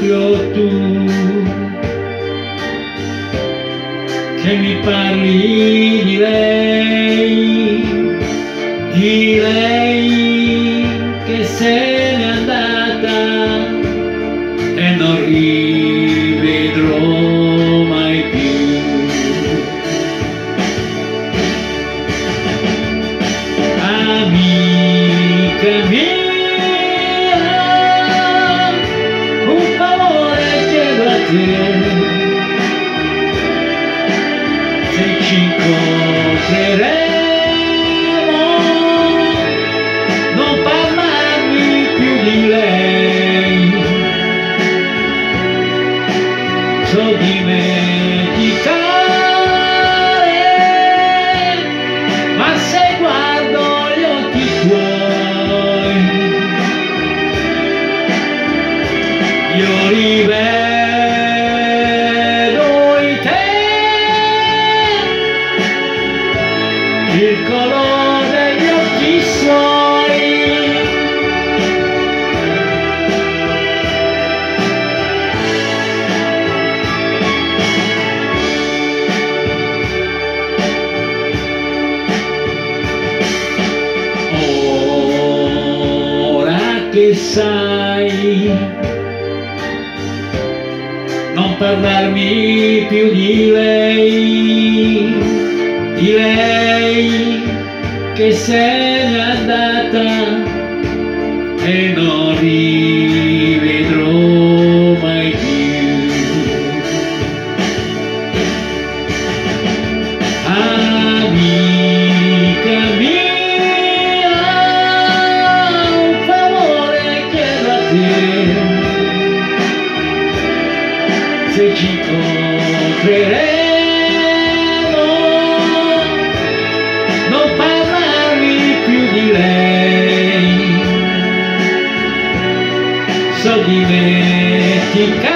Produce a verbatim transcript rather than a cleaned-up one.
proprio tu che mi parli di lei, di lei che se n'è andata e non rivedrò mai più. Amica mia, un favore chiedo a te, se ci incontreremo non parlarmi più di lei. So dimenticare, ma se guardo gli occhi tuoi io rivedo in te il colore degli occhi suoi. Che sai non parlarmi più di lei, di lei che se n'è andata e non rivedrò mai più. Amica mia, se ci incontreremo non parlarmi più di lei, so dimenticare